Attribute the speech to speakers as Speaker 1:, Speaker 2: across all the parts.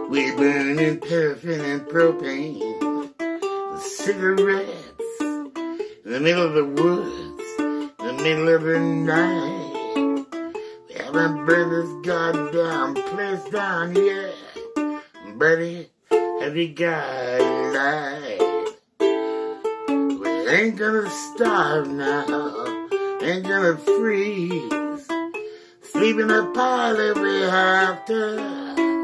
Speaker 1: We burning paraffin and propane, cigarettes in the middle of the woods, in the middle of the night. We haven't burned this goddamn place down yet. Buddy, have you got a light? We ain't gonna starve now, ain't gonna freeze, sleep in a pile if we have to.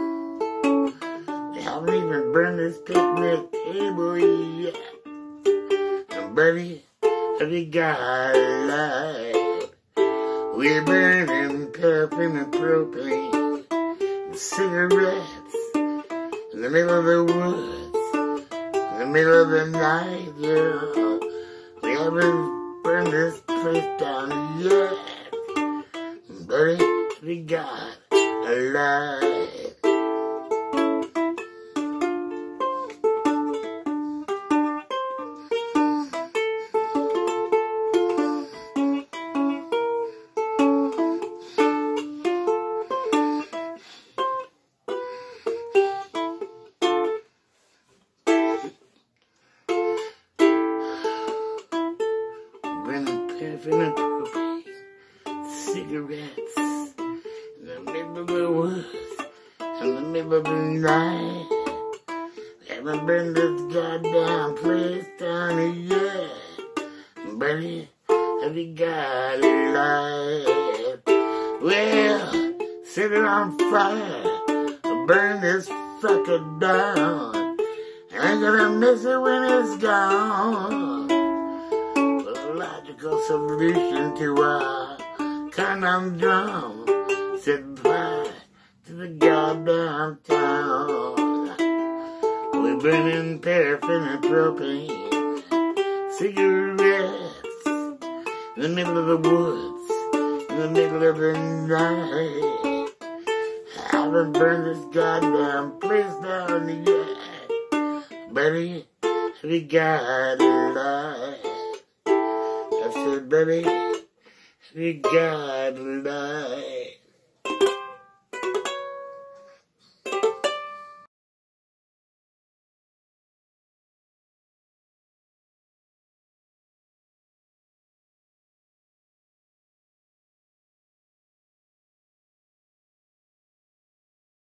Speaker 1: We haven't even burned this picnic table yet. And buddy, have you got a light? We're burning paraffin and propane and cigarettes in the middle of the woods, in the middle of the night, yeah. We haven't burned this place down yet. Buddy, we got a light. Burning paraffin and propane, cigarettes in the middle of the woods, in the middle of the night. We haven't burned this goddamn place down yet. Buddy, have you got a light? Well, set it on fire, burn this fucker down. Ain't gonna miss it when it's gone. Logical solution to our conundrum. Set fire to the goddamn town. We're burning paraffin and propane, cigarettes in the middle of the woods, in the middle of the night. Haven't burned this goddamn place down yet. Buddy, have you got a light? I said, buddy, we got a light.